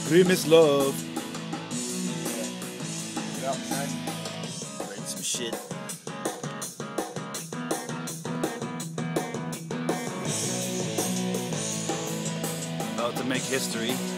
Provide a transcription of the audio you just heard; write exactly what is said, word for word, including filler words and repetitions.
Grimace love. Get out, man. Write some shit. About to make history.